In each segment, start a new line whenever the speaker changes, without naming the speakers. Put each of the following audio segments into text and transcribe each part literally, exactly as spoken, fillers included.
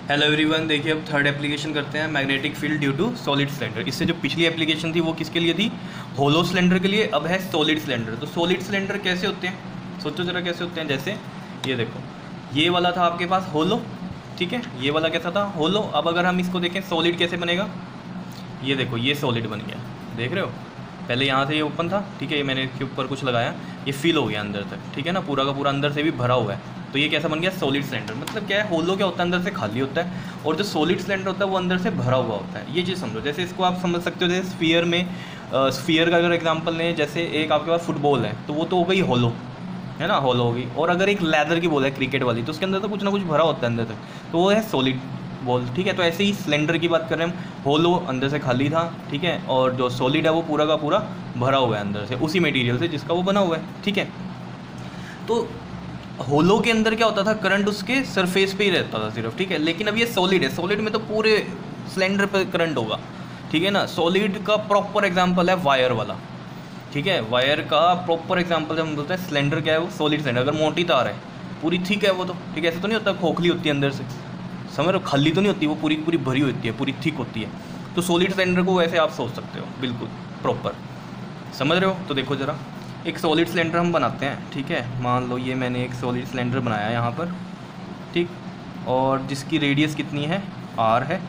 Hello everyone, देखिए अब third application करते हैं magnetic field due to solid cylinder. इससे जो पिछली एप्लीकेशन थी वो किसके लिए थी? होलो सिलेंडर के लिए। अब है सॉलिड सिलेंडर। तो सॉलिड सिलेंडर कैसे होते हैं, सोचो जरा कैसे होते हैं। जैसे ये देखो, ये वाला था आपके पास होलो, ठीक है, ये वाला कैसा था? होलो। अब अगर हम इसको देखें सॉलिड कैसे बनेगा, ये देखो ये सॉलिड बन गया, देख रहे हो। पहले यहाँ से ये ओपन था, ठीक है, ये मैंने इसके ऊपर कुछ लगाया, ये फिल हो गया अंदर तक, ठीक है ना, पूरा का पूरा अंदर से भी भरा हुआ है। तो ये कैसा बन गया? Solid cylinder. मतलब क्या है, होलो क्या होता है, अंदर से खाली होता है, और जो सॉलिड सिलेंडर होता है वो अंदर से भरा हुआ होता है। ये चीज़ समझो। जैसे इसको आप समझ सकते हो, जैसे स्फीयर में, स्फीयर का अगर एग्जांपल लें, जैसे एक आपके पास फुटबॉल है तो वो तो हो गई होलो, है ना, होलो होगी। और अगर एक लेदर की बॉल है क्रिकेट वाली, तो उसके अंदर तो कुछ ना कुछ भरा होता है अंदर तक, तो वो है सॉलिड बॉल, ठीक है। तो ऐसे ही सिलेंडर की बात कर रहे हैं हम, होलो अंदर से खाली था, ठीक है, और जो सॉलिड है वो पूरा का पूरा भरा हुआ है अंदर से, उसी मटेरियल से जिसका वो बना हुआ है, ठीक है। तो होलो के अंदर क्या होता था, करंट उसके सरफेस पे ही रहता था सिर्फ, ठीक है। लेकिन अब ये सॉलिड है, सॉलिड में तो पूरे सिलेंडर पे करंट होगा, ठीक है ना। सॉलिड का प्रॉपर एग्जांपल है वायर वाला, ठीक है। वायर का प्रॉपर एग्जांपल जब हम बोलते हैं सिलेंडर, क्या है वो? Solid cylinder. अगर मोटी तार है, पूरी थिक है वो, तो ठीक है, ऐसा तो नहीं होता खोखली होती है अंदर से, समझ रहे हो, खाली तो नहीं होती वो, पूरी पूरी भरी होती है, पूरी थिक होती है। तो सॉलिड सिलेंडर को वैसे आप सोच सकते हो, बिल्कुल प्रॉपर, समझ रहे हो। तो देखो ज़रा, एक सॉलिड सिलेंडर हम बनाते हैं, ठीक है। मान लो ये मैंने एक सॉलिड सिलेंडर बनाया है यहाँ पर, ठीक, और जिसकी रेडियस कितनी है? आर है।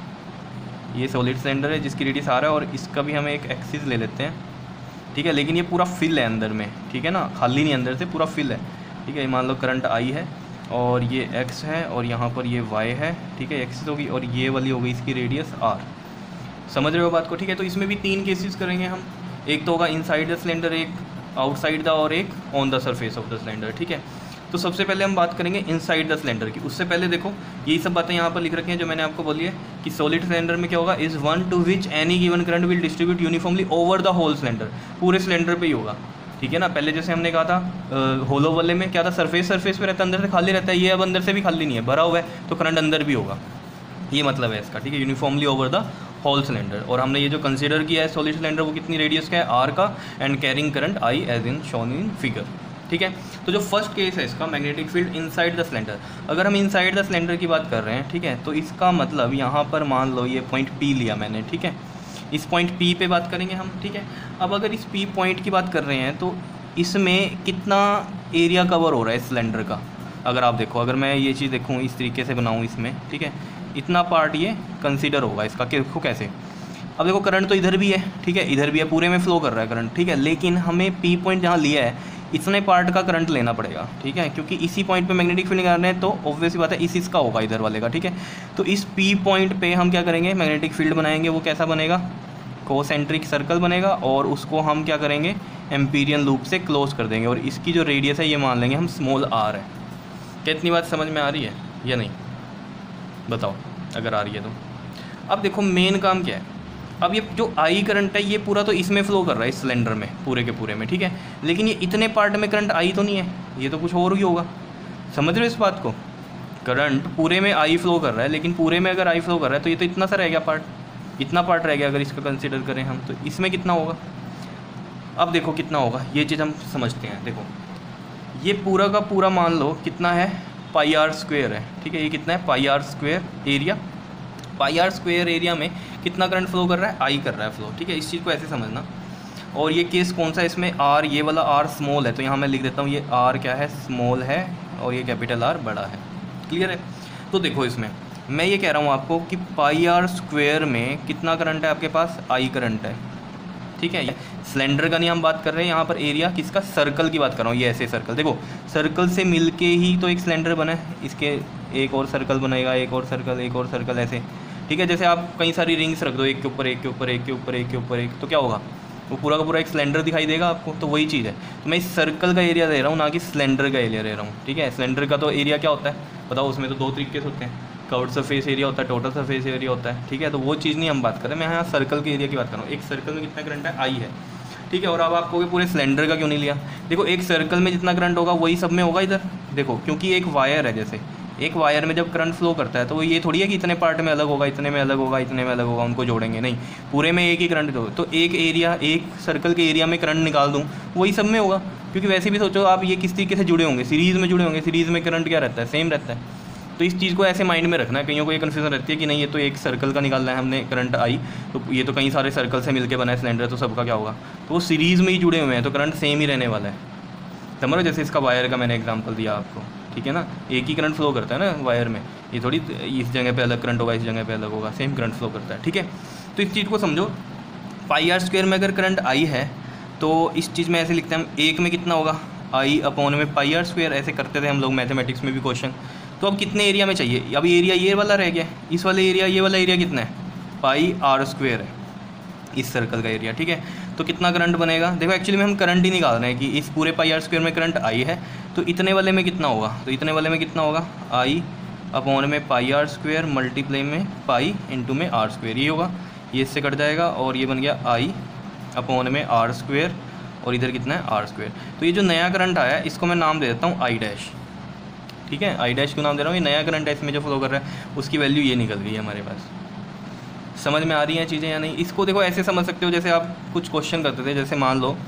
ये सॉलिड सिलेंडर है जिसकी रेडियस आर है, और इसका भी हम एक एक्सिस ले लेते हैं, ठीक है। लेकिन ये पूरा फिल है अंदर में, ठीक है ना, खाली नहीं, अंदर से पूरा फिल है, ठीक है। मान लो करंट आई है, और ये एक्स है, और यहाँ पर ये वाई है, ठीक है, एक्सिस होगी, और ये वाली हो गई इसकी रेडियस आर। समझ रहे हो बात को, ठीक है। तो इसमें भी तीन केसेस करेंगे हम, एक तो होगा इनसाइड द सिलेंडर, एक आउटसाइड द, और एक on the surface of the cylinder, ठीक है। तो सबसे पहले हम बात करेंगे इनसाइड द सिलेंडर की। उससे पहले देखो, यही सब बातें यहाँ पर लिख रखी हैं जो मैंने आपको बोली है कि सॉलिड सिलेंडर में क्या होगा, is one to which any given current will distribute uniformly over the whole cylinder. पूरे सिलेंडर पे ही होगा, ठीक है ना। पहले जैसे हमने कहा था होलो वाले में क्या था, सरफेस सरफेस पे रहता है, अंदर से खाली रहता है। ये अब अंदर से भी खाली नहीं है, भरा हुआ है, तो करंट अंदर भी होगा, ये मतलब है इसका, ठीक है, uniformly over the whole cylinder. और हमने ये जो कंसीडर किया है सॉलिड सिलेंडर, वो कितनी रेडियस का है? आर का, and carrying current I as in shown in figure, ठीक है। तो जो फर्स्ट केस है इसका, magnetic field inside the cylinder. अगर हम इनसाइड द सिलेंडर की बात कर रहे हैं, ठीक है, तो इसका मतलब यहाँ पर मान लो ये पॉइंट पी लिया मैंने, ठीक है, इस पॉइंट पी पे बात करेंगे हम, ठीक है। अब अगर इस पी पॉइंट की बात कर रहे हैं तो इसमें कितना एरिया कवर हो रहा है सिलेंडर का? अगर आप देखो, अगर मैं ये चीज़ देखूँ, इस तरीके से बनाऊँ इसमें, ठीक है, इतना पार्ट ये कंसीडर होगा इसका। देखो कैसे, अब देखो करंट तो इधर भी है, ठीक है, इधर भी है, पूरे में फ्लो कर रहा है करंट, ठीक है। लेकिन हमें पी पॉइंट जहाँ लिया है, इतने पार्ट का करंट लेना पड़ेगा, ठीक है, क्योंकि इसी पॉइंट पे मैग्नेटिक फील्ड कर रहे हैं, तो ऑब्वियस बात है इस इसका होगा, इधर वाले का, ठीक है। तो इस पी पॉइंट पे हम क्या करेंगे, मैग्नेटिक फील्ड बनाएंगे। वो कैसा बनेगा? कोसेंट्रिक सर्कल बनेगा, और उसको हम क्या करेंगे, एम्पीरियन लूप से क्लोज कर देंगे, और इसकी जो रेडियस है ये मान लेंगे हम स्मॉल आर है। क्या इतनी बात समझ में आ रही है या नहीं? बताओ अगर आ रही है तो। अब देखो मेन काम क्या है, अब ये जो आई करंट है ये पूरा तो इसमें फ्लो कर रहा है, इस सिलेंडर में पूरे के पूरे में, ठीक है। लेकिन ये इतने पार्ट में करंट आई तो नहीं है, ये तो कुछ और ही होगा। समझ रहे हो इस बात को? करंट पूरे में आई फ्लो कर रहा है, लेकिन पूरे में अगर आई फ्लो कर रहा है तो ये तो इतना सा रह गया पार्ट, इतना पार्ट रह गया अगर इसका कंसिडर करें हम, तो इसमें कितना होगा? अब देखो कितना होगा, ये चीज़ हम समझते हैं। देखो ये पूरा का पूरा मान लो कितना है, पाई आर स्क्वेयर है, ठीक है। ये कितना है? Pi R square area. Pi R square area में कितना करंट फ्लो कर रहा है? आई कर रहा है फ्लो, ठीक है। इस चीज़ को ऐसे समझना। और ये केस कौन सा है इसमें? आर, ये वाला आर स्मॉल है, तो यहाँ मैं लिख देता हूँ ये आर क्या है, स्मॉल है, और ये कैपिटल आर बड़ा है। क्लियर है? तो देखो इसमें मैं ये कह रहा हूँ आपको कि पाई आर स्क्वेयर में कितना करंट है आपके पास? आई करंट है, ठीक है। सिलेंडर का नहीं हम बात कर रहे हैं यहाँ पर, एरिया किसका? सर्कल की बात कर रहा हूँ। ये ऐसे सर्कल, देखो सर्कल से मिलके ही तो एक सिलेंडर बना है, इसके एक और सर्कल बनेगा, एक और सर्कल, एक और सर्कल, ऐसे, ठीक है। जैसे आप कई सारी रिंग्स रख दो एक के ऊपर एक के ऊपर एक के ऊपर एक के ऊपर एक, तो क्या होगा? वो पूरा का पूरा एक सिलेंडर दिखाई देगा आपको। तो वही चीज़ है, तो मैं इस सर्कल का एरिया दे रहा हूँ, ना कि सिलेंडर का एरिया दे रहा हूँ, ठीक है। सिलेंडर का तो एरिया क्या होता है बताओ? उसमें तो दो तरीके से होते हैं, कर्व्ड सरफेस एरिया होता है, टोटल सरफेस एरिया होता है, ठीक है। तो वो चीज़ नहीं हम बात कर रहे, मैं यहाँ सर्कल के एरिया की बात कर रहा हूँ। एक सर्कल में कितना करंट है? आई है, ठीक है। और अब आपको पूरे सिलेंडर का क्यों नहीं लिया? देखो एक सर्कल में जितना करंट होगा वही सब में होगा इधर, देखो, क्योंकि एक वायर है, जैसे एक वायर में जब करंट फ्लो करता है तो वो ये थोड़ी है कि इतने पार्ट में अलग होगा, इतने में अलग होगा, इतने में अलग होगा, उनको जोड़ेंगे, नहीं, पूरे में एक ही करंट होगा। तो एक एरिया, एक सर्कल के एरिया में करंट निकाल दूँ, वही सब में होगा, क्योंकि वैसे भी सोचो आप ये किस तरीके से जुड़े होंगे, सीरीज़ में जुड़े होंगे। सीरीज़ में करंट क्या रहता है? सेम रहता है, तो इस चीज़ को ऐसे माइंड में रखना है, कईयों को ये कन्फ्यूजन रहती है कि नहीं ये तो एक सर्कल का निकालना है हमने करंट आई, तो ये तो कई सारे सर्कल से मिलकर बना है सिलेंडर, तो सबका क्या होगा, तो वो सीरीज़ में ही जुड़े हुए हैं तो करंट सेम ही रहने वाला है। समझ लो, जैसे इसका वायर का मैंने एग्जाम्पल दिया आपको, ठीक है ना, एक ही करंट फ्लो करता है ना वायर में, ये थोड़ी इस जगह पे अलग करंट होगा इस जगह पे अलग होगा, सेम करंट फ्लो करता है, ठीक है। तो इस चीज़ को समझो, पाई आर स्क्वायर में अगर करंट आई है तो इस चीज़ में ऐसे लिखते हैं हम, एक में कितना होगा, आई अपॉन में पाई आर स्क्वायर, ऐसे करते थे हम लोग मैथमेटिक्स में भी क्वेश्चन। तो अब कितने एरिया में चाहिए, अभी एरिया ये वाला रह गया, इस वाले एरिया ये वाला एरिया कितना है, पाई आर स्क्वायर है इस सर्कल का एरिया, ठीक है। तो कितना करंट बनेगा, देखो एक्चुअली में हम करंट ही निकाल रहे हैं कि इस पूरे पाई आर स्क्वायर में करंट आई है, तो इतने वाले में कितना होगा, तो इतने वाले में कितना होगा, आई अपॉन में पाई आर स्क्वायर मल्टीप्लाई में पाई इंटू में आर स्क्वायर, ये होगा, ये इससे कट जाएगा और ये बन गया आई अपॉन में आर स्क्वायर और इधर कितना है आर स्क्वायर। तो ये जो नया करंट आया है इसको मैं नाम दे देता हूँ आई डैश, ठीक है। आई डैश क्यों नाम दे रहा हूँ, ये नया करंट है इसमें जो फ्लो कर रहा है उसकी वैल्यू ये निकल गई है हमारे पास। समझ में आ रही हैं चीज़ें या नहीं, इसको देखो ऐसे समझ सकते हो, जैसे आप कुछ क्वेश्चन करते थे, जैसे मान लो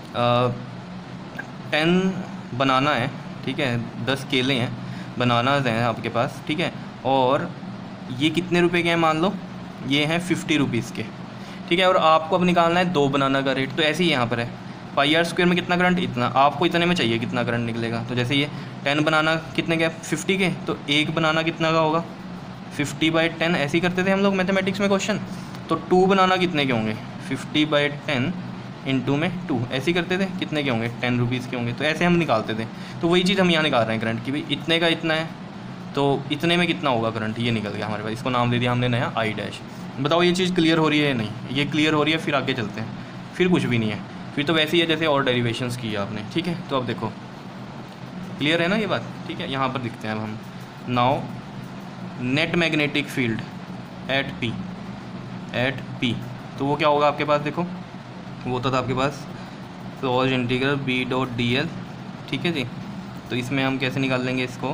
टेन बनाना है, ठीक है, दस केले हैं, बनानाज हैं आपके पास, ठीक है, और ये कितने रुपए के हैं, मान लो ये हैं फिफ्टी रुपीज़ के, ठीक है, और आपको अब निकालना है दो बनाना का रेट। तो ऐसे ही यहाँ पर है, पाई आर स्क्वायर में कितना करंट, इतना, आपको इतने में चाहिए कितना करंट निकलेगा, तो जैसे ये टेन बनाना कितने के, फिफ्टी के, तो एक बनाना कितना का होगा, फिफ्टी बाई टेन, ऐसे ही करते थे हम लोग मैथमेटिक्स में क्वेश्चन। तो टू बनाना कितने के होंगे, फिफ्टी बाई टेन इंटू में टू, ऐसे ही करते थे, कितने के होंगे, टेन रुपीज़ के होंगे, तो ऐसे हम निकालते थे। तो वही चीज़ हम यहाँ निकाल रहे हैं करंट की, भाई इतने का इतना है तो इतने में कितना होगा करंट, ये निकल गया हमारे पास, इसको नाम दे दिया हमने नया आई डैश। बताओ ये चीज़ क्लियर हो रही है या नहीं, ये क्लियर हो रही है, फिर आगे चलते हैं, फिर कुछ भी नहीं है, फिर तो वैसे ही है जैसे और डेरिवेशंस की आपने, ठीक है। तो अब देखो क्लियर है ना ये बात, ठीक है। यहाँ पर दिखते हैं अब हम, now net magnetic field at P, at P, तो वो क्या होगा आपके पास, देखो वो होता था आपके पास close integral B dot D L, ठीक है जी। तो इसमें हम कैसे निकाल लेंगे इसको,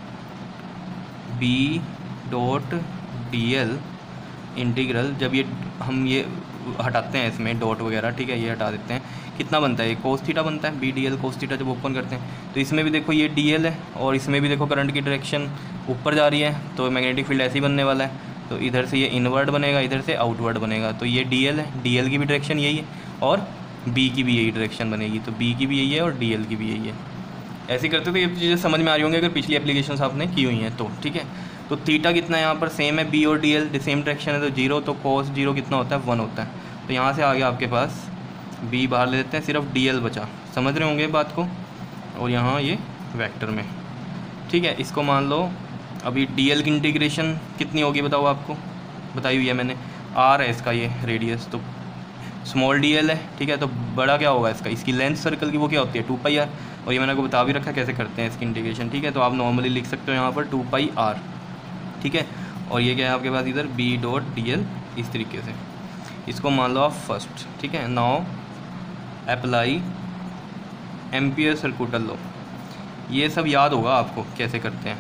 B dot D L integral, जब ये हम ये हटाते हैं इसमें डॉट वगैरह, ठीक है, ये हटा देते हैं, कितना बनता है, कोस थीटा बनता है, B D L cos theta जब ओपन करते हैं। तो इसमें भी देखो ये डी एल है और इसमें भी देखो करंट की डायरेक्शन ऊपर जा रही है, तो मैग्नेटिक फील्ड ऐसे ही बनने वाला है, तो इधर से ये इनवर्ड बनेगा, इधर से आउटवर्ड बनेगा, तो ये डी एल है, डी एल की भी डायरेक्शन यही है और बी की भी यही डायरेक्शन बनेगी, तो बी की भी यही है और डी एल की भी यही है। ऐसे करते तो ये चीज़ें समझ में आ रही होंगी अगर पिछली एप्लीकेशन आपने की हुई हैं तो, ठीक है। तो थीटा कितना है यहाँ पर, सेम है, बी और डी एल सेम डायरेक्शन है, तो जीरो, तो कोस जीरो कितना होता है, वन होता है। तो यहाँ से आ गया आपके पास, बी बाहर ले लेते हैं, सिर्फ डी एल बचा, समझ रहे होंगे बात को, और यहाँ ये वेक्टर में, ठीक है। इसको मान लो अभी डी एल की इंटीग्रेशन कितनी होगी बताओ, आपको बताई हुई है मैंने, आर है इसका ये रेडियस, तो स्मॉल डी एल है, ठीक है, तो बड़ा क्या होगा इसका, इसकी लेंथ सर्कल की वो क्या होती है, टू पाई आर, और ये मैंने आपको बता भी रखा कैसे करते हैं इसकी इंटीग्रेशन, ठीक है। तो आप नॉर्मली लिख सकते हो यहाँ पर टू पाई आर, ठीक है, और ये क्या है आपके पास इधर बी डॉट डी एल, इस तरीके से इसको मान लो आप फर्स्ट, ठीक है। Now apply ampere circuital law, ये सब याद होगा आपको कैसे करते हैं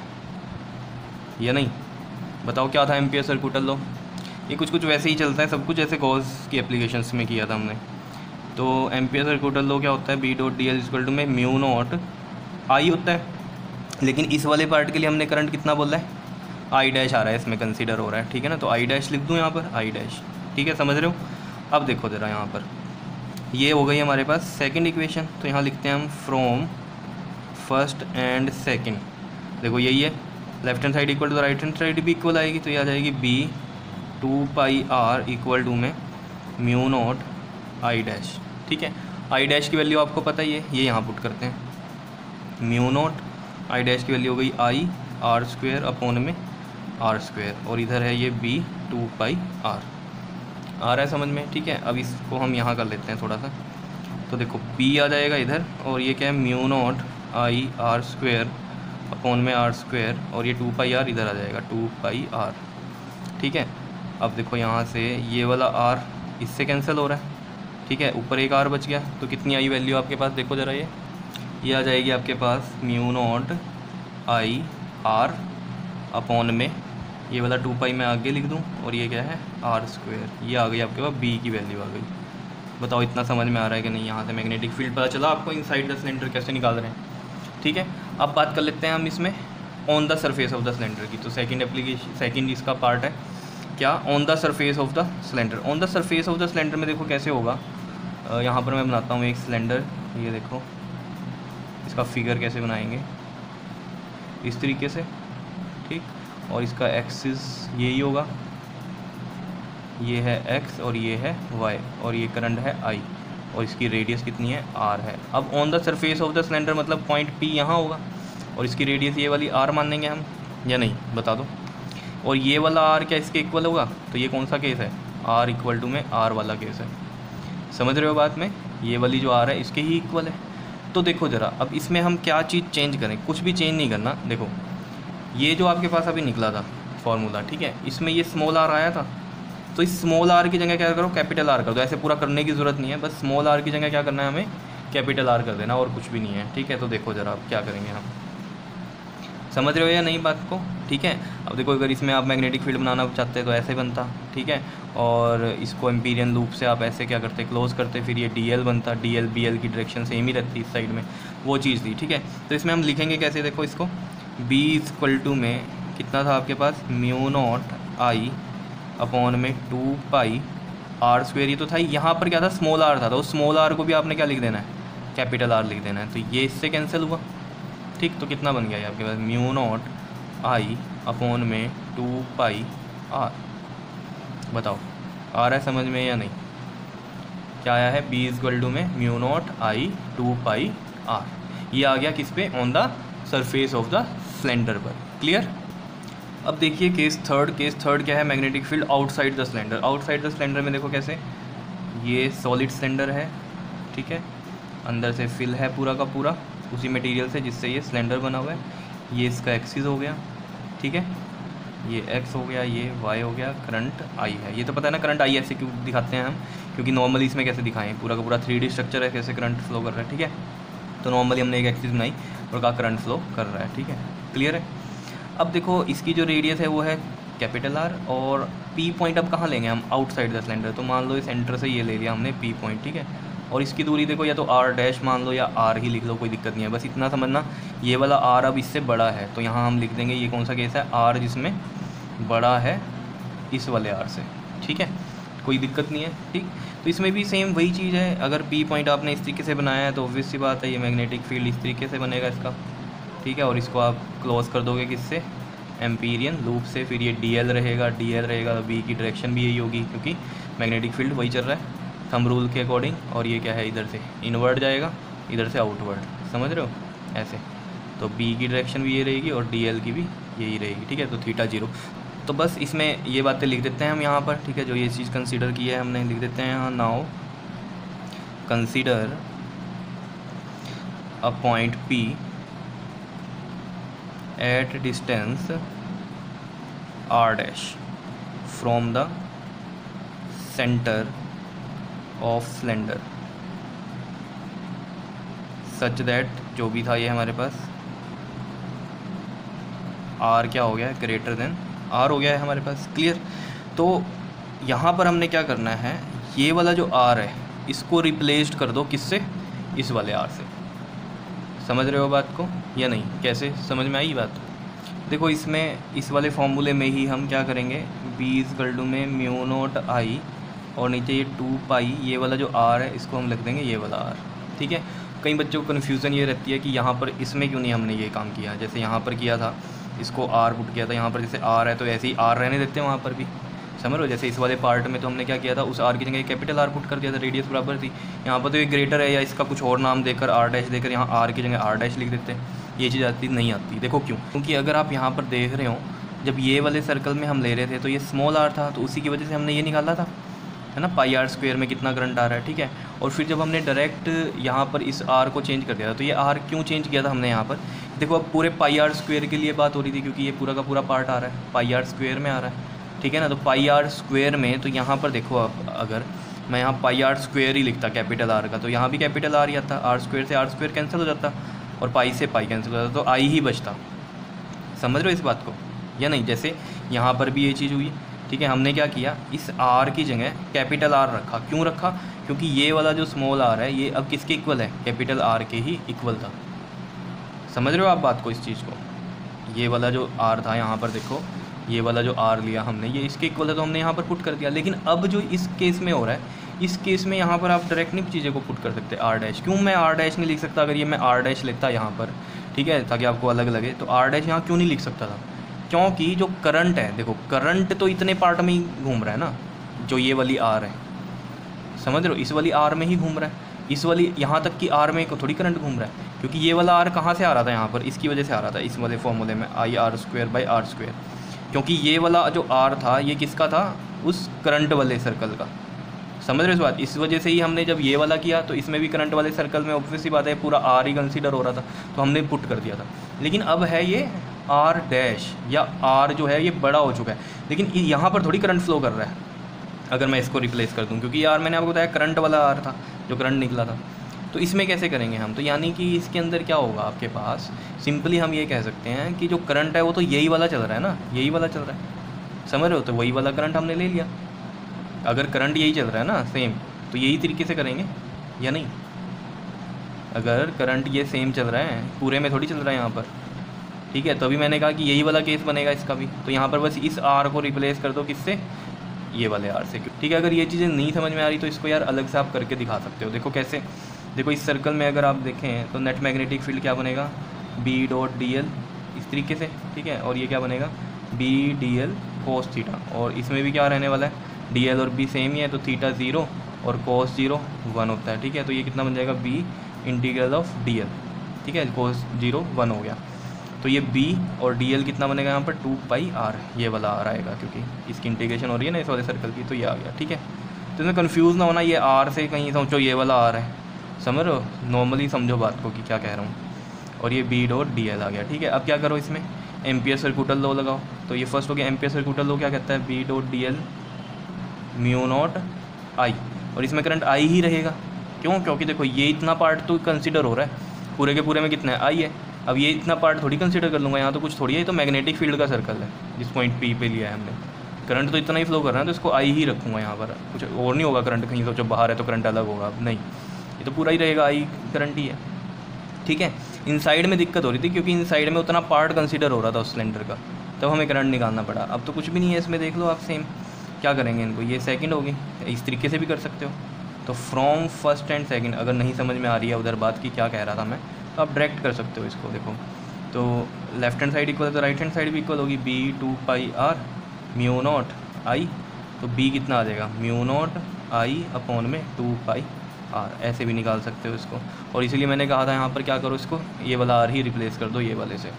या नहीं, बताओ क्या था एम्पियर सर्कुटल लॉ, ये कुछ कुछ वैसे ही चलता है सब कुछ, ऐसे गॉस की एप्लीकेशंस में किया था हमने। तो एम्पियर सर्कुटल लॉ क्या होता है, B dot D L equal to में म्यू नॉट आई होता है, लेकिन इस वाले पार्ट के लिए हमने करंट कितना बोला है, आई डैश आ रहा है इसमें कंसीडर हो रहा है, ठीक है ना। तो आई डैश लिख दूँ यहाँ पर, आई डैश, ठीक है, समझ रहे हो। अब देखो ज़रा यहाँ पर ये हो गई हमारे पास सेकंड इक्वेशन, तो यहाँ लिखते हैं हम फ्रॉम फर्स्ट एंड सेकंड, देखो यही है, left hand side equal to right hand side भी इक्वल आएगी, तो ये आ जाएगी B two pi R equal to में म्यू नॉट आई डैश, ठीक है। आई डैश की वैल्यू आपको पता ही है, ये यहाँ पुट करते हैं, म्यू नॉट आई डैश की वैल्यू हो गई आई आर स्क्वेयर अपॉन में आर स्क्वेयर, और इधर है ये बी टू पाई आर, आ रहा है समझ में, ठीक है। अब इसको हम यहाँ कर लेते हैं थोड़ा सा, तो देखो बी आ जाएगा इधर, और ये क्या है mu naught I R square upon में आर स्क्वेयर, और ये टू पाई आर इधर आ जाएगा, टू पाई आर, ठीक है। अब देखो यहाँ से ये वाला आर इससे कैंसिल हो रहा है, ठीक है, ऊपर एक आर बच गया, तो कितनी आई वैल्यू आपके पास, देखो ज़रा ये ये आ जाएगी आपके पास mu naught I R upon में ये वाला टू पाई मैं आगे लिख दूँ, और ये क्या है आर स्क्वेयर, ये आ गई आपके पास बी की वैल्यू आ गई। बताओ इतना समझ में आ रहा है कि नहीं, यहाँ से मैग्नेटिक फील्ड पता चला आपको इनसाइड द सिलेंडर कैसे निकाल रहे हैं, ठीक है। अब बात कर लेते हैं हम इसमें on the surface of the cylinder की। तो सेकंड एप्लीकेशन, सेकंड इसका पार्ट है क्या, on the surface of the cylinder. On the surface of the cylinder में देखो कैसे होगा, यहाँ पर मैं बनाता हूँ एक सिलेंडर, ये देखो इसका फिगर कैसे बनाएंगे इस तरीके से, ठीक। और इसका एक्सिस यही होगा, ये है एक्स और ये है वाई, और ये करंट है आई, और इसकी रेडियस कितनी है, आर है। अब on the surface of the cylinder मतलब पॉइंट पी यहाँ होगा, और इसकी रेडियस ये वाली आर मान लेंगे हम, या नहीं बता दो। और ये वाला आर क्या इसके इक्वल होगा, तो ये कौन सा केस है, आर इक्वल टू में आर वाला केस है। समझ रहे हो बात में, ये वाली जो आर है इसके ही इक्वल है। तो देखो ज़रा अब इसमें हम क्या चीज़ चेंज करें, कुछ भी चेंज नहीं करना। देखो ये जो आपके पास अभी निकला था फॉर्मूला, ठीक है, इसमें ये स्मॉल आर आया था, तो इस स्मॉल आर की जगह क्या करो, कैपिटल आर कर दो। ऐसे पूरा करने की ज़रूरत नहीं है, बस स्मॉल आर की जगह क्या करना है, हमें कैपिटल आर कर देना, और कुछ भी नहीं है, ठीक है। तो देखो ज़रा अब क्या करेंगे हम, समझ रहे हो या नहीं बात को, ठीक है। अब देखो अगर इसमें आप मैग्नेटिक फील्ड बनाना चाहते हैं तो ऐसे बनता, ठीक है, और इसको एम्पीरियन लूप से आप ऐसे क्या करते, क्लोज करते, फिर ये डी एल बनता, डी एल बी एल की डायरेक्शन सेम ही रहती इस साइड में, वो चीज़ थी, ठीक है। तो इसमें हम लिखेंगे कैसे, देखो इसको बी इक्वल टू में कितना था आपके पास, म्यू नॉट आई अपॉन में टू पाई आर स्क्वेयर, ये तो था। यहाँ पर क्या था, स्मॉल आर था, तो स्मॉल आर को भी आपने क्या लिख देना है, कैपिटल आर लिख देना है। तो ये इससे कैंसिल हुआ, ठीक। तो कितना बन गया ये आपके पास, म्यू नॉट आई अपॉन में टू पाई आर। बताओ आ रहा है समझ में या नहीं, क्या आया है, बी इक्वल टू में mu naught I two pi R. ये आ गया किस पे, on the surface of the cylinder पर। क्लियर। अब देखिए केस थर्ड, केस थर्ड क्या है, magnetic field outside the cylinder. Outside the cylinder में देखो कैसे, ये सॉलिड सिलेंडर है, ठीक है, अंदर से फिल है पूरा का पूरा उसी मटेरियल से जिससे ये सिलेंडर बना हुआ है। ये इसका एक्सिस हो गया, ठीक है, ये एक्स हो गया, ये वाई हो गया, करंट आई है। ये तो पता है ना करंट आई ऐसे क्यों दिखाते हैं हम, क्योंकि नॉर्मली इसमें कैसे दिखाएं, पूरा का पूरा थ्री डी स्ट्रक्चर है, कैसे करंट फ्लो कर रहा है, ठीक है। तो नॉर्मली हमने एक एक्सिस बनाई और कहा करंट फ्लो कर रहा है, ठीक है, क्लियर है। अब देखो इसकी जो रेडियस है वो है कैपिटल आर, और पी पॉइंट अब कहाँ लेंगे हम, आउटसाइड द सिलेंडर। तो मान लो इस सेंटर से ये ले लिया हमने पी पॉइंट, ठीक है, और इसकी दूरी देखो या तो आर डैश मान लो या आर ही लिख लो, कोई दिक्कत नहीं है। बस इतना समझना ये वाला आर अब इससे बड़ा है, तो यहाँ हम लिख देंगे ये कौन सा केस है, आर जिसमें बड़ा है इस वाले आर से, ठीक है, कोई दिक्कत नहीं है, ठीक। तो इसमें भी सेम वही चीज़ है, अगर पी पॉइंट आपने इस तरीके से बनाया है तो ऑब्वियस सी बात है ये मैग्नेटिक फील्ड इस तरीके से बनेगा इसका, ठीक है। और इसको आप क्लोज कर दोगे किससे, एम्पीरियन लूप से, फिर ये डी एल रहेगा, डी एल रहेगा तो बी की डायरेक्शन भी यही होगी, क्योंकि मैग्नेटिक फील्ड वही चल रहा है थंब रूल के अकॉर्डिंग। और ये क्या है, इधर से इनवर्ड जाएगा, इधर से आउटवर्ड, समझ रहे हो ऐसे। तो बी की डायरेक्शन भी ये रहेगी और डी एल की भी यही रहेगी, ठीक है। तो थीटा जीरो। तो बस इसमें ये बातें लिख देते हैं हम यहाँ पर, ठीक है, जो ये चीज़ कंसीडर की है हमने, लिख देते हैं यहाँ, now consider a point P at distance R dash from the centre of cylinder such that, जो भी था ये हमारे पास आर क्या हो गया है, ग्रेटर देन आर हो गया है हमारे पास, क्लियर। तो यहाँ पर हमने क्या करना है, ये वाला जो आर है इसको रिप्लेस्ड कर दो किससे, इस वाले आर से। समझ रहे हो बात को या नहीं, कैसे समझ में आई बात। देखो इसमें इस वाले फॉर्मूले में ही हम क्या करेंगे, बी इक्वल टू में म्यू नॉट आई और नीचे ये टू पाई, ये वाला जो आर है इसको हम लिख देंगे ये वाला आर, ठीक है। कई बच्चों को कन्फ्यूज़न ये रहती है कि यहाँ पर इसमें क्यों नहीं हमने ये काम किया, जैसे यहाँ पर किया था, इसको आर पुट किया था, यहाँ पर जैसे आर है तो ऐसे ही आर रहने देते हैं वहाँ पर भी, समझ लो। जैसे इस वाले पार्ट में तो हमने क्या किया था, उस आर की जगह कैपिटल आर पुट कर दिया था, रेडियस बराबर थी। यहाँ पर तो ये ग्रेटर है या इसका कुछ और नाम देकर आर डैश देकर यहाँ आर की जगह आर डैश लिख देते हैं, ये चीज़ आती नहीं आती। देखो क्यों, क्योंकि अगर आप यहाँ पर देख रहे हो, जब ये वाले सर्कल में हम ले रहे थे तो ये स्मॉल आर था, तो उसी की वजह से हमने ये निकाला था, है ना, पाई आर स्क्वायर में कितना करंट आ रहा है, ठीक है। और फिर जब हमने डायरेक्ट यहाँ पर इस आर को चेंज कर दिया था, तो ये आर क्यों चेंज किया था हमने यहाँ पर, देखो अब पूरे पाई आर स्क्वायर के लिए बात हो रही थी, क्योंकि ये पूरा का पूरा पार्ट आ रहा है पाई आर स्क्वायर में आ रहा है, ठीक है ना। तो पाई आर स्क्वायर में, तो यहाँ पर देखो अब अगर मैं यहाँ पाई आर स्क्वायर ही लिखता कैपिटल आर का, तो यहाँ भी कैपिटल आर ही आता, आर स्क्वायर से आर स्क्वायर कैंसिल हो जाता और पाई से पाई कैंसिल हो जाता, तो आई ही बचता। समझ रहे हो इस बात को या नहीं। जैसे यहाँ पर भी ये चीज़ हुई, ठीक है, हमने क्या किया, इस आर की जगह कैपिटल आर रखा। क्यों रखा, क्योंकि ये वाला जो स्मॉल आर है ये अब किसके इक्वल है, कैपिटल आर के ही इक्वल था। समझ रहे हो आप बात को, इस चीज़ को। ये वाला जो आर था यहाँ पर देखो, ये वाला जो आर लिया हमने, ये इसके इक्वल है तो हमने यहाँ पर पुट कर दिया। लेकिन अब जो इस केस में हो रहा है, इस केस में यहाँ पर आप डायरेक्ट नहीं चीज़ें को पुट कर सकते आर डैश। क्यों मैं आर डैश नहीं लिख सकता? अगर ये मैं आर डैश लिखता यहाँ पर, ठीक है, ताकि आपको अलग लगे, तो आर डैश यहाँ क्यों नहीं लिख सकता था? क्योंकि जो करंट है, देखो करंट तो इतने पार्ट में ही घूम रहा है ना, जो ये वाली आर है, समझ रहे हो, इस वाली आर में ही घूम रहा है। इस वाली यहाँ तक की आर में को थोड़ी करंट घूम रहा है, क्योंकि ये वाला आर कहाँ से आ रहा था? यहाँ पर इसकी वजह से आ रहा था, इस वाले फॉर्मूले में, I R square by R square. क्योंकि ये वाला जो आर था ये किसका था? उस करंट वाले सर्कल का। समझ रहे हो इस बात? इस वजह से ही हमने जब ये वाला किया तो इसमें भी करंट वाले सर्कल में ऑब्वियस सी बात है पूरा आर ही कंसीडर हो रहा था, तो हमने पुट कर दिया था। लेकिन अब है ये आर डैश, या आर जो है ये बड़ा हो चुका है, लेकिन यहाँ पर थोड़ी करंट फ्लो कर रहा है अगर मैं इसको रिप्लेस कर दूँ, क्योंकि यार मैंने आपको बताया करंट वाला आर था जो करंट निकला था। तो इसमें कैसे करेंगे हम? तो यानी कि इसके अंदर क्या होगा आपके पास, सिंपली हम ये कह सकते हैं कि जो करंट है वो तो यही वाला चल रहा है ना, यही वाला चल रहा है, समझ रहे हो? तो वही वाला करंट हमने ले लिया। अगर करंट यही चल रहा है ना सेम, तो यही तरीके से करेंगे या नहीं? अगर करंट ये सेम चल रहा है, पूरे में थोड़ी चल रहा है यहाँ पर, ठीक है, तभी मैंने कहा कि यही वाला केस बनेगा इसका भी। तो यहाँ पर बस इस आर को रिप्लेस कर दो किससे? ये वाले आर से, ठीक है। अगर ये चीज़ें नहीं समझ में आ रही तो इसको यार अलग से आप करके दिखा सकते हो। देखो कैसे, देखो इस सर्कल में अगर आप देखें तो नेट मैग्नेटिक फील्ड क्या बनेगा? बी डॉट डी एल, इस तरीके से, ठीक है। और ये क्या बनेगा? B D L cos theta. और इसमें भी क्या रहने वाला है? डी एल और बी सेम ही है, तो थीटा ज़ीरो और कोस जीरो वन होता है, ठीक है। तो ये कितना बन जाएगा? B integral of D L, ठीक है, कोस जीरो वन हो गया। तो ये b और dl कितना बनेगा यहाँ पर? टू पाई आर, ये वाला आर आएगा, क्योंकि इसकी इंटीग्रेशन हो रही है ना इस वाले सर्कल की, तो ये आ गया, ठीक है। तो इसमें कंफ्यूज ना होना, ये r से कहीं सोचो ये वाला r है, समझ रहे हो? नॉर्मली समझो बात को कि क्या कह रहा हूँ। और ये b डॉट डी एल आ गया, ठीक है। अब क्या करो, इसमें एम्पियर सर्कुटल लॉ लगाओ। तो ये फर्स्ट हो गया एम्पियर सर्कुटल लॉ, क्या कहता है? b dot D L mu naught I, और इसमें करंट आई ही रहेगा। क्यों? क्योंकि देखो ये इतना पार्ट तो कंसिडर हो रहा है, पूरे के पूरे में कितना है? आई है। अब ये इतना पार्ट थोड़ी कंसीडर कर लूँगा, यहाँ तो कुछ थोड़ी है, तो मैग्नेटिक फील्ड का सर्कल है जिस पॉइंट पी पे लिया है हमने, करंट तो इतना ही फ्लो कर रहा है, तो इसको आई ही रखूँगा यहाँ पर, कुछ और नहीं होगा करंट। कहीं सोचो बाहर है तो करंट अलग होगा, अब नहीं, ये तो पूरा ही रहेगा, आई करंट ही है, ठीक है। इनसाइड में दिक्कत हो रही थी क्योंकि इनसाइड में उतना पार्ट कंसीडर हो रहा था उस सिलेंडर का, तब हमें करंट निकालना पड़ा। अब तो कुछ भी नहीं है इसमें, देख लो आप सेम। क्या करेंगे इनको? ये सेकंड होगी, इस तरीके से भी कर सकते हो। तो फ्रॉम फर्स्ट एंड सेकंड, अगर नहीं समझ में आ रही है उधर बात की क्या कह रहा था मैं, तो आप डायरेक्ट कर सकते हो इसको। देखो तो लेफ्ट हैंड साइड इक्वल है तो राइट हैंड साइड भी इक्वल होगी, B two pi R mu naught I. तो बी कितना आ जाएगा? म्यू नॉट आई अपॉन में टू पाई आर, ऐसे भी निकाल सकते हो इसको। और इसीलिए मैंने कहा था यहाँ पर क्या करो, इसको ये वाला आर ही रिप्लेस कर दो ये वाले से,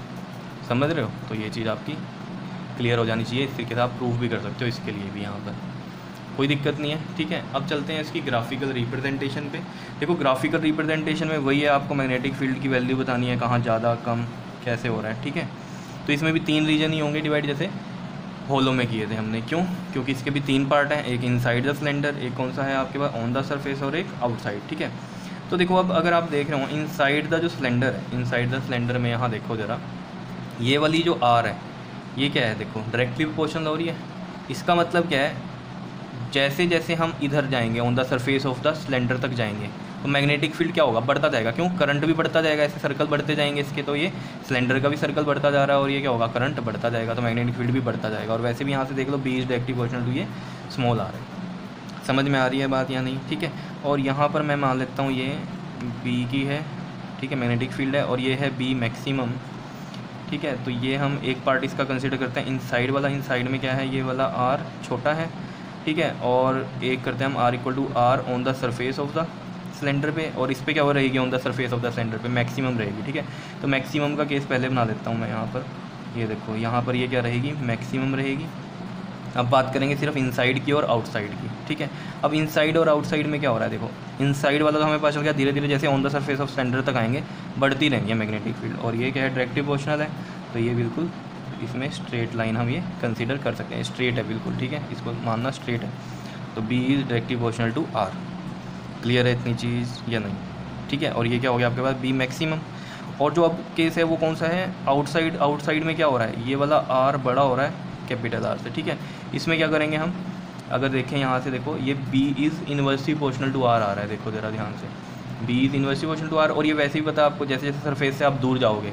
समझ रहे हो? तो ये चीज़ आपकी क्लियर हो जानी चाहिए। इस तरीके से आप प्रूफ भी कर सकते हो इसके लिए भी, यहाँ पर कोई दिक्कत नहीं है, ठीक है। अब चलते हैं इसकी ग्राफिकल रिप्रेजेंटेशन पे। देखो ग्राफिकल रिप्रेजेंटेशन में वही है, आपको मैग्नेटिक फील्ड की वैल्यू बतानी है, कहाँ ज़्यादा कम कैसे हो रहा है, ठीक है। तो इसमें भी तीन रीजन ही होंगे डिवाइड, जैसे होलो में किए थे हमने। क्यों? क्योंकि इसके भी तीन पार्ट हैं, एक इनसाइड द सिलेंडर, एक कौन सा है आपके पास ऑन द सरफेस, और एक आउटसाइड, ठीक है। तो देखो अब अगर आप देख रहे हो इनसाइड द जो सिलेंडर है, इनसाइड द सिलेंडर में यहाँ देखो ज़रा, ये वाली जो आर है ये क्या है? देखो डायरेक्टली प्रोपोर्शनल हो रही है। इसका मतलब क्या है? जैसे जैसे हम इधर जाएंगे on the surface of the cylinder तक जाएंगे तो मैग्नेटिक फील्ड क्या होगा? बढ़ता जाएगा। क्यों? करंट भी बढ़ता जाएगा, ऐसे सर्कल बढ़ते जाएंगे इसके, तो ये सिलेंडर का भी सर्कल बढ़ता जा रहा है और ये क्या होगा? करंट बढ़ता जाएगा, तो मैग्नेटिक फील्ड भी बढ़ता जाएगा। और वैसे भी यहाँ से देख लो B is directly proportional to ये स्मॉल आर है। समझ में आ रही है बात या नहीं? ठीक है। और यहाँ पर मैं मान लेता हूँ ये बी की है, ठीक है, मैग्नेटिक फील्ड है, और ये है बी मैक्सिमम, ठीक है। तो ये हम एक पार्ट इसका कंसिडर करते हैं इनसाइड वाला। इनसाइड में क्या है? ये वाला आर छोटा है, ठीक है। और एक करते हैं हम R equal to R on the surface of the cylinder पे, और इस पे क्या हो रहेगी? On the surface of the cylinder पे मैक्सिमम रहेगी, ठीक है। तो मैक्सिमम का केस पहले बना लेता हूँ मैं यहाँ पर। ये देखो यहाँ पर ये क्या रहेगी? मैक्सिमम रहेगी। अब बात करेंगे सिर्फ इनसाइड की और आउटसाइड की, ठीक है। अब इनसाइड और आउटसाइड में क्या हो रहा है? देखो इनसाइड वाला तो हमें पता चल गया, धीरे धीरे जैसे on the surface of cylinder तक आएंगे बढ़ती रहेंगी मैग्नेटिक फील्ड। और ये क्या है? डायरेक्टली प्रोपोर्शनल है, तो ये बिल्कुल इसमें स्ट्रेट लाइन हम ये कंसीडर कर सकते हैं, स्ट्रेट है बिल्कुल, ठीक है, इसको मानना स्ट्रेट है। तो B is directly proportional to R. Clear है इतनी चीज़ या नहीं? ठीक है। और ये क्या हो गया आपके पास? B maximum. और जो अब केस है वो कौन सा है? आउटसाइड। आउटसाइड में क्या हो रहा है? ये वाला आर बड़ा हो रहा है कैपिटल आर से, ठीक है। इसमें क्या करेंगे हम? अगर देखें यहाँ से, देखो ये B is inversely proportional to R आ रहा है, देखो ज़रा ध्यान से, B is inversely proportional to R. और ये वैसे ही पता है आपको, जैसे जैसे सरफेस से आप दूर जाओगे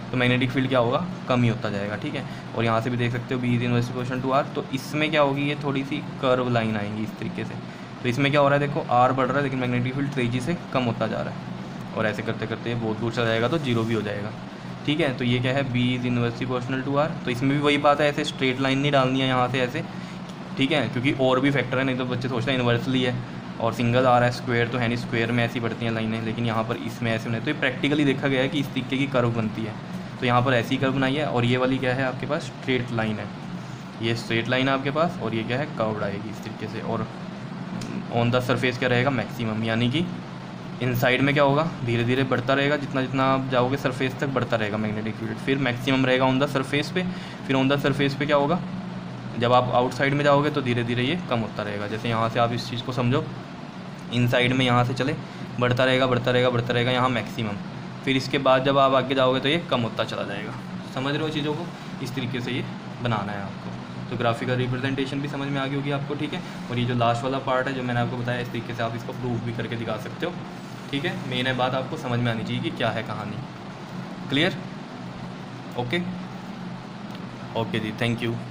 तो मैग्नेटिक फील्ड क्या होगा, कम ही होता जाएगा, ठीक है। और यहाँ से भी देख सकते हो B is inversely proportional to R, तो इसमें क्या होगी, ये थोड़ी सी कर्व लाइन आएंगी इस तरीके से। तो इसमें क्या हो रहा है, देखो आर बढ़ रहा है लेकिन मैग्नेटिक फील्ड तेजी से कम होता जा रहा है, और ऐसे करते करते बहुत दूर चला जाएगा तो जीरो भी हो जाएगा, ठीक है। तो ये क्या है, B is inversely proportional to R. तो इसमें भी वही बात है, ऐसे स्ट्रेट लाइन नहीं डालनी है यहाँ से ऐसे, ठीक है, क्योंकि और भी फैक्टर है, नहीं तो बच्चे सोचते हैं इन्वर्सली है और सिंगल आ रहा है, स्क्वायर तो है नहीं, स्क्वायर में ऐसी बढ़ती हैं लाइनें, लेकिन यहाँ पर इसमें ऐसे नहीं। तो ये प्रैक्टिकली देखा गया है कि इस तरीके की कर्व बनती है। तो यहाँ पर ऐसी कर्व बनाई है, और ये वाली क्या है आपके पास, स्ट्रेट लाइन है, ये स्ट्रेट लाइन है आपके पास, और ये क्या है, कर्व्ड आएगी इस तरीके से। और ऑन द सरफेस क्या रहेगा, मैक्सिमम, यानी कि इनसाइड में क्या होगा, धीरे धीरे बढ़ता रहेगा, जितना जितना आप जाओगे सरफेस तक बढ़ता रहेगा मैग्नेटिक फील्ड, फिर मैक्सिमम रहेगा ऑन द सरफेस पे। फिर ऑन द सरफेस पे क्या होगा, जब आप आउटसाइड में जाओगे तो धीरे धीरे ये कम होता रहेगा। जैसे यहाँ से आप इस चीज़ को समझो, इनसाइड में यहाँ से चले, बढ़ता रहेगा बढ़ता रहेगा बढ़ता रहेगा यहाँ मैक्सिमम, फिर इसके बाद जब आप आगे जाओगे तो ये कम होता चला जाएगा। समझ रहे हो चीज़ों को, इस तरीके से ये बनाना है आपको। तो ग्राफिकल रिप्रेजेंटेशन भी समझ में आ गई होगी आपको, ठीक है। और ये जो लास्ट वाला पार्ट है जो मैंने आपको बताया, इस तरीके से आप इसको प्रूफ भी करके दिखा सकते हो, ठीक है। मेन है बात आपको समझ में आनी चाहिए कि क्या है कहानी। क्लियर, ओके ओके जी, थैंक यू।